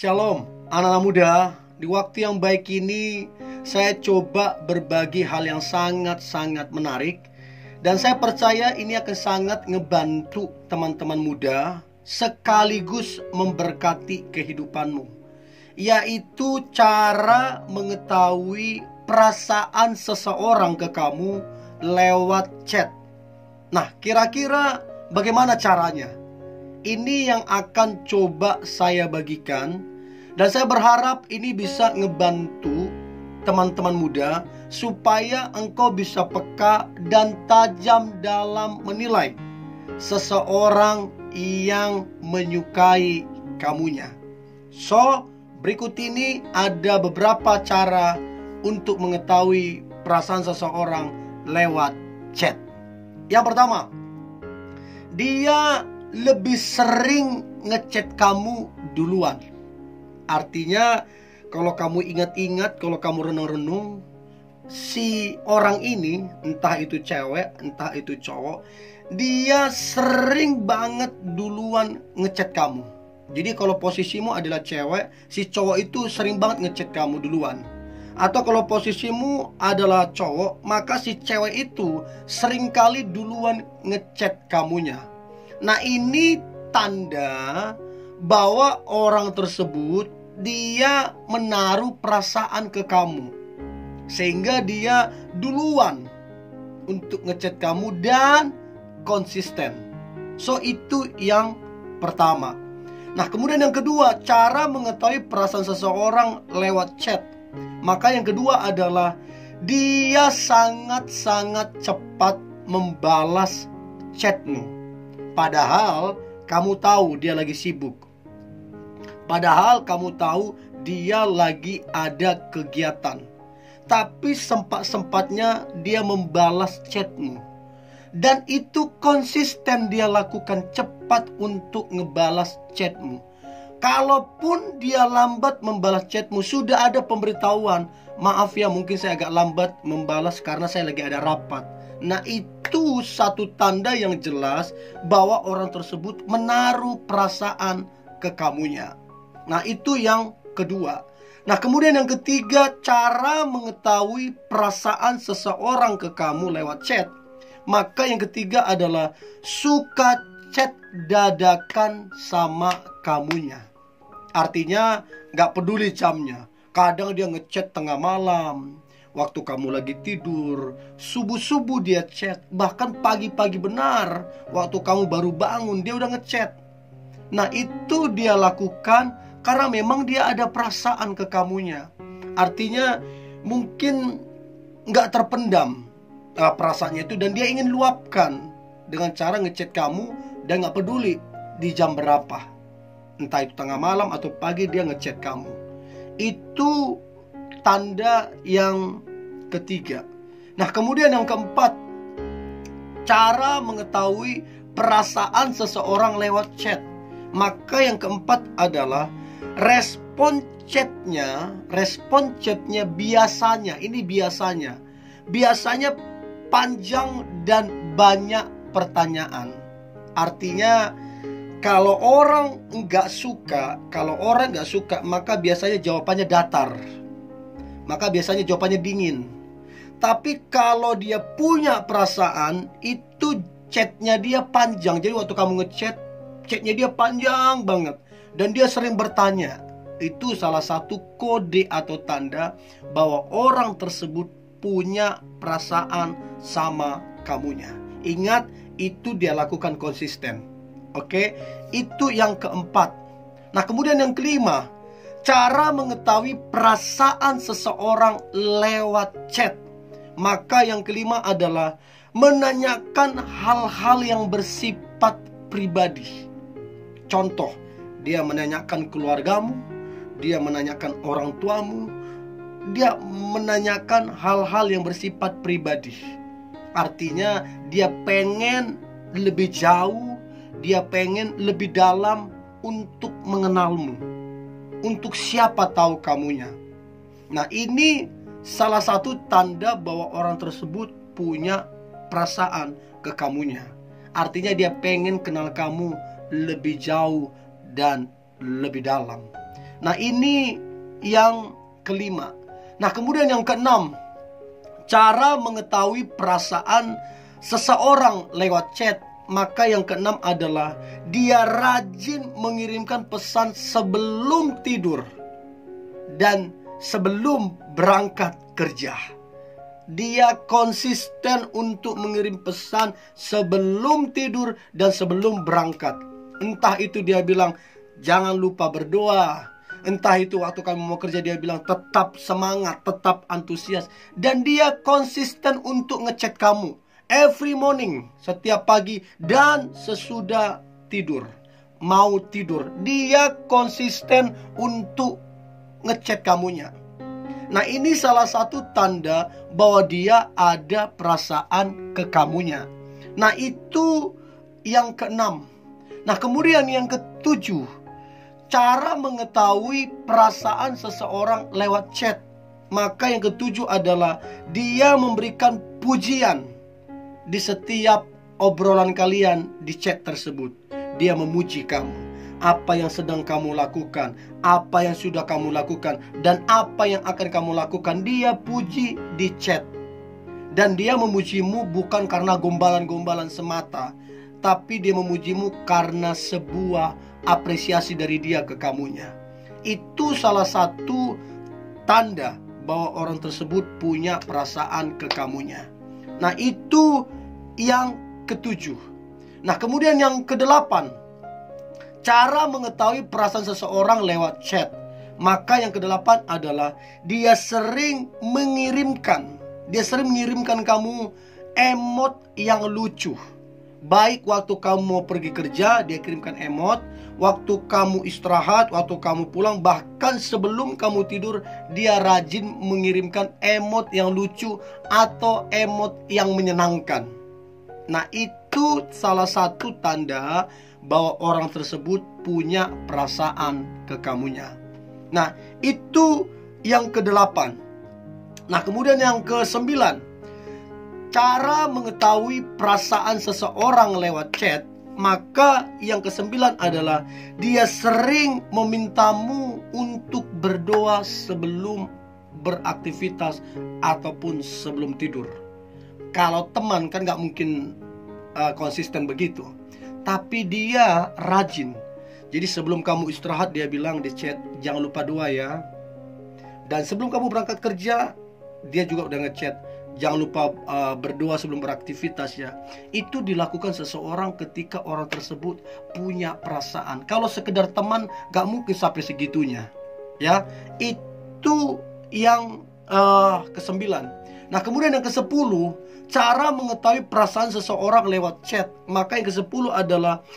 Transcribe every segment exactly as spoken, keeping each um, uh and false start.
Shalom, anak-anak muda. Di waktu yang baik ini, saya coba berbagi hal yang sangat-sangat menarik. Dan saya percaya ini akan sangat ngebantu teman-teman muda, sekaligus memberkati kehidupanmu. Yaitu cara mengetahui perasaan seseorang ke kamu lewat chat. Nah, kira-kira bagaimana caranya? Ini yang akan coba saya bagikan, dan saya berharap ini bisa ngebantu teman-teman muda supaya engkau bisa peka dan tajam dalam menilai seseorang yang menyukai kamunya. So, berikut ini ada beberapa cara untuk mengetahui perasaan seseorang lewat chat. Yang pertama, dia lebih sering ngechat kamu duluan. Artinya, kalau kamu ingat-ingat, kalau kamu renung-renung, si orang ini, entah itu cewek, entah itu cowok, dia sering banget duluan ngechat kamu. Jadi kalau posisimu adalah cewek, si cowok itu sering banget ngechat kamu duluan. Atau kalau posisimu adalah cowok, maka si cewek itu seringkali duluan ngechat kamunya. Nah, ini tanda bahwa orang tersebut dia menaruh perasaan ke kamu, sehingga dia duluan untuk ngechat kamu dan konsisten. So, itu yang pertama. Nah, kemudian yang kedua, cara mengetahui perasaan seseorang lewat chat. Maka yang kedua adalah dia sangat-sangat cepat membalas chatmu. Padahal kamu tahu dia lagi sibuk. Padahal kamu tahu dia lagi ada kegiatan. Tapi sempat-sempatnya dia membalas chatmu. Dan itu konsisten dia lakukan, cepat untuk ngebalas chatmu. Kalaupun dia lambat membalas chatmu, sudah ada pemberitahuan, maaf ya, mungkin saya agak lambat membalas karena saya lagi ada rapat. Nah, itu satu tanda yang jelas bahwa orang tersebut menaruh perasaan ke kamunya. Nah, itu yang kedua. Nah, kemudian yang ketiga, cara mengetahui perasaan seseorang ke kamu lewat chat. Maka yang ketiga adalah suka chat dadakan sama kamunya. Artinya gak peduli jamnya. Kadang dia ngechat tengah malam, waktu kamu lagi tidur. Subuh-subuh dia chat. Bahkan pagi-pagi benar, waktu kamu baru bangun dia udah ngechat. Nah, itu dia lakukan karena memang dia ada perasaan ke kamunya. Artinya mungkin gak terpendam uh, perasaannya itu, dan dia ingin luapkan dengan cara ngechat kamu dan gak peduli di jam berapa. Entah itu tengah malam atau pagi dia ngechat kamu. Itu tanda yang ketiga. Nah, kemudian yang keempat, cara mengetahui perasaan seseorang lewat chat. Maka yang keempat adalah respon chatnya. Respon chatnya biasanya, ini biasanya Biasanya panjang dan banyak pertanyaan. Artinya kalau orang nggak suka, kalau orang nggak suka, maka biasanya jawabannya datar. Maka biasanya jawabannya dingin. Tapi kalau dia punya perasaan, itu chatnya dia panjang. Jadi waktu kamu ngechat, chatnya dia panjang banget. Dan dia sering bertanya. Itu salah satu kode atau tanda bahwa orang tersebut punya perasaan sama kamunya. Ingat, itu dia lakukan konsisten. Oke, itu yang keempat. Nah, kemudian yang kelima, cara mengetahui perasaan seseorang lewat chat. Maka yang kelima adalah menanyakan hal-hal yang bersifat pribadi. Contoh, dia menanyakan keluargamu, dia menanyakan orang tuamu, dia menanyakan hal-hal yang bersifat pribadi. Artinya dia pengen lebih jauh, dia pengen lebih dalam untuk mengenalmu, untuk siapa tahu kamunya. Nah, ini salah satu tanda bahwa orang tersebut punya perasaan ke kamunya. Artinya dia pengen kenal kamu lebih jauh dan lebih dalam. Nah, ini yang kelima. Nah, kemudian yang keenam, cara mengetahui perasaan seseorang lewat chat. Maka yang keenam adalah dia rajin mengirimkan pesan sebelum tidur dan sebelum berangkat kerja. Dia konsisten untuk mengirim pesan sebelum tidur dan sebelum berangkat. Entah itu dia bilang jangan lupa berdoa, entah itu waktu kamu mau kerja dia bilang tetap semangat, tetap antusias. Dan dia konsisten untuk ngechat kamu every morning, setiap pagi dan sesudah tidur. Mau tidur, dia konsisten untuk ngechat kamunya. Nah, ini salah satu tanda bahwa dia ada perasaan ke kamunya. Nah, itu yang keenam. Nah, kemudian yang ketujuh, cara mengetahui perasaan seseorang lewat chat. Maka yang ketujuh adalah dia memberikan pujian di setiap obrolan kalian di chat tersebut. Dia memuji kamu, apa yang sedang kamu lakukan, apa yang sudah kamu lakukan, dan apa yang akan kamu lakukan. Dia puji di chat. Dan dia memujimu bukan karena gombalan-gombalan semata, tapi dia memujimu karena sebuah apresiasi dari dia ke kamunya. Itu salah satu tanda bahwa orang tersebut punya perasaan ke kamunya. Nah, itu yang ketujuh. Nah, kemudian yang kedelapan, cara mengetahui perasaan seseorang lewat chat. Maka yang kedelapan adalah dia sering mengirimkan Dia sering mengirimkan kamu emot yang lucu. Baik waktu kamu mau pergi kerja, dia kirimkan emot. Waktu kamu istirahat, waktu kamu pulang, bahkan sebelum kamu tidur, dia rajin mengirimkan emot yang lucu atau emot yang menyenangkan. Nah, itu salah satu tanda bahwa orang tersebut punya perasaan ke kamunya. Nah, itu yang kedelapan. Nah, kemudian yang kesembilan, cara mengetahui perasaan seseorang lewat chat. Maka yang kesembilan adalah dia sering memintamu untuk berdoa sebelum beraktivitas ataupun sebelum tidur. Kalau teman kan gak mungkin uh, konsisten begitu, tapi dia rajin. Jadi sebelum kamu istirahat dia bilang di chat, jangan lupa doa ya. Dan sebelum kamu berangkat kerja, dia juga udah ngechat, jangan lupa uh, berdoa sebelum beraktivitas ya. Itu dilakukan seseorang ketika orang tersebut punya perasaan. Kalau sekedar teman gak mungkin sampai segitunya ya. Itu yang uh, kesembilan. Nah, kemudian yang kesepuluh, cara mengetahui perasaan seseorang lewat chat. Maka yang kesepuluh adalah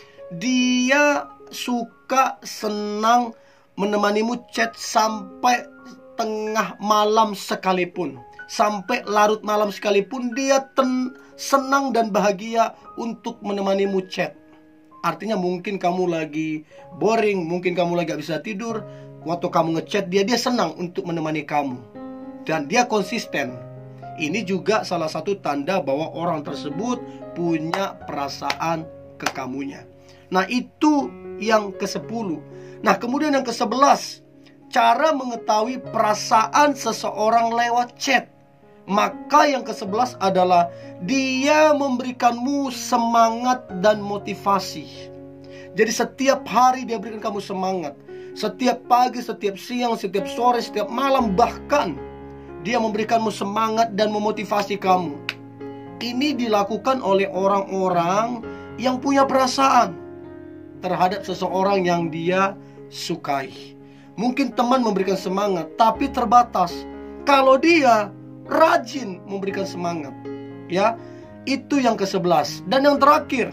dia suka senang menemanimu chat sampai tengah malam sekalipun, sampai larut malam sekalipun, dia ten, senang dan bahagia untuk menemanimu chat. Artinya mungkin kamu lagi boring, mungkin kamu lagi gak bisa tidur, waktu kamu ngechat dia, dia senang untuk menemani kamu. Dan dia konsisten. Ini juga salah satu tanda bahwa orang tersebut punya perasaan ke kamunya. Nah, itu yang kesepuluh. Nah, kemudian yang kesebelas, cara mengetahui perasaan seseorang lewat chat. Maka yang kesebelas adalah dia memberikanmu semangat dan motivasi. Jadi setiap hari dia berikan kamu semangat. Setiap pagi, setiap siang, setiap sore, setiap malam, bahkan dia memberikanmu semangat dan memotivasi kamu. Ini dilakukan oleh orang-orang yang punya perasaan terhadap seseorang yang dia sukai. Mungkin teman memberikan semangat, tapi terbatas. Kalau dia rajin memberikan semangat, ya, itu yang kesebelas. Dan yang terakhir,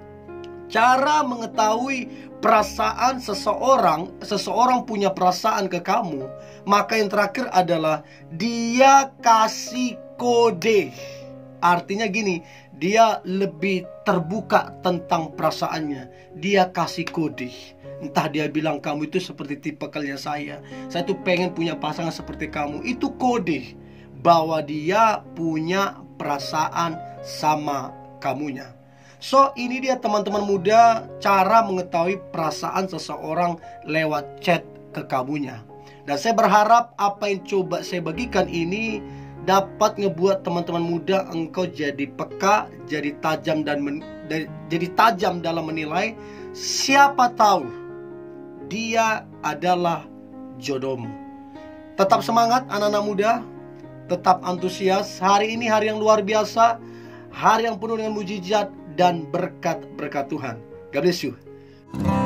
cara mengetahui perasaan seseorang, seseorang punya perasaan ke kamu. Maka yang terakhir adalah dia kasih kode. Artinya gini, dia lebih terbuka tentang perasaannya. Dia kasih kode. Entah dia bilang kamu itu seperti tipe kalian saya, saya tuh pengen punya pasangan seperti kamu. Itu kode bahwa dia punya perasaan sama kamunya. So, ini dia teman-teman muda, cara mengetahui perasaan seseorang lewat chat ke kamunya. Dan saya berharap apa yang coba saya bagikan ini dapat ngebuat teman-teman muda engkau jadi peka, jadi tajam dan men, jadi tajam dalam menilai. Siapa tahu dia adalah jodohmu. Tetap semangat anak-anak muda, tetap antusias. Hari ini hari yang luar biasa, hari yang penuh dengan mujizat dan berkat-berkat Tuhan. God bless you.